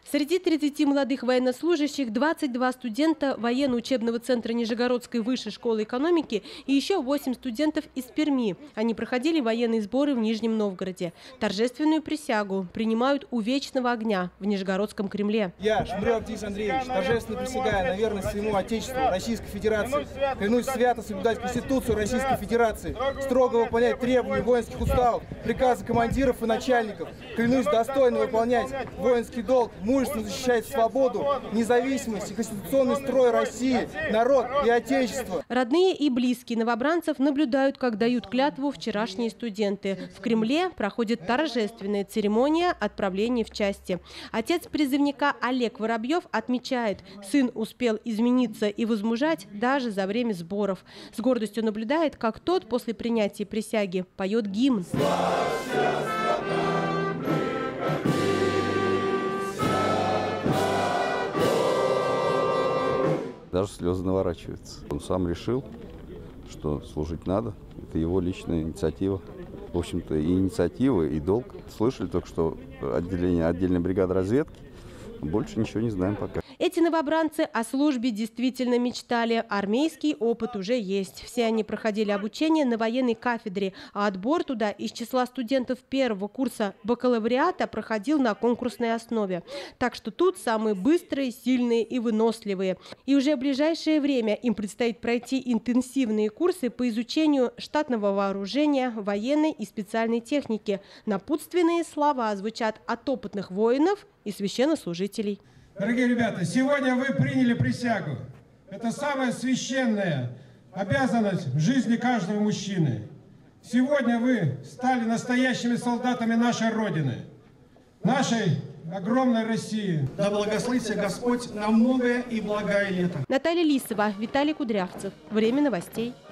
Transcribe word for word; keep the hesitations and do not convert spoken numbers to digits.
Среди тридцати молодых военнослужащих двадцать два студента военно-учебного центра Нижегородской высшей школы экономики и еще восемь студентов из Перми. Они проходили военные сборы в Нижнем Новгороде. Торжественную присягу принимают у Вечного огня в Нижегородском Кремле. Я, Шмырев Денис Андреевич, торжественно присягаю на верность своему Отечеству, Российской Федерации. Клянусь свято соблюдать Конституцию Российской Федерации, строго выполнять требования воинских уставов, приказы командиров и начальников. Клянусь достойно выполнять воинский долг, мужественно защищать свободу, независимость и конституционный строй России, народ и Отечество. Родные и близкие новобранцев наблюдают, как дают клятву вчерашние студенты. В Кремле проходит торжественная церемония отправления в части. Отец призывника Олег Воробьев отмечает, сын успел измениться и возмужать даже за время сборов. С гордостью наблюдает, как тот после принятия присяги поет гимн. Даже слезы наворачиваются. Он сам решил, что служить надо. Это его личная инициатива. В общем-то, и инициатива, и долг. Слышали только, что отделение, отдельная бригада разведки. Больше ничего не знаем пока. Эти новобранцы о службе действительно мечтали. Армейский опыт уже есть. Все они проходили обучение на военной кафедре, а отбор туда из числа студентов первого курса бакалавриата проходил на конкурсной основе. Так что тут самые быстрые, сильные и выносливые. И уже в ближайшее время им предстоит пройти интенсивные курсы по изучению штатного вооружения, военной и специальной техники. Напутственные слова звучат от опытных воинов и священнослужителей. Дорогие ребята, сегодня вы приняли присягу. Это самая священная обязанность в жизни каждого мужчины. Сегодня вы стали настоящими солдатами нашей Родины, нашей огромной России. Да благословит тебя Господь на многое и благое лето. Наталья Лисова, Виталий Кудрявцев. Время новостей.